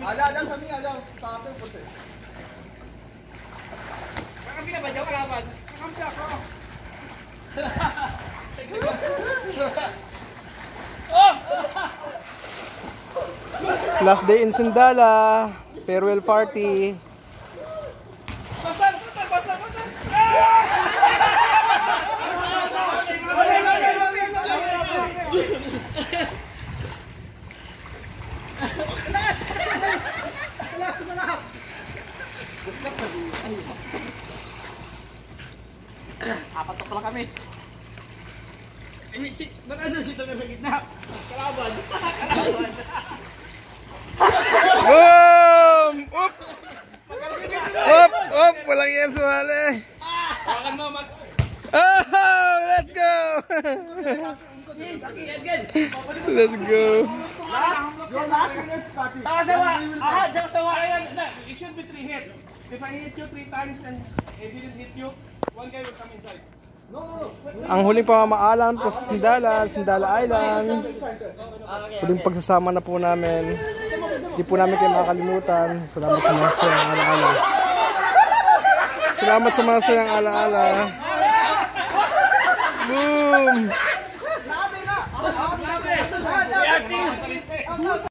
Ada sa mga ada sa atin po. Kakampi na ba dyan kalaban? Kakampi ako. Last day in Sindala. Farewell party. Basan! Apat na pala kami. Baka na sito na sa gitna. Kalaban. Boom! Up! Up! Walang yan sumali. Hawakan mo, Max. Oh! Let's go! Let's go! Sawa-sawa. Aha, sawa-sawa. It should be 3 hits. If I hit you 3 times and I didn't hit you, one guy will come inside. Ang huling pamamaalam po sa Sindala Island. Huling pagsasama na po namin. Hindi po namin kayo makakalimutan. Salamat sa mga sayang alaala. Salamat sa mga sayang alaala. Boom!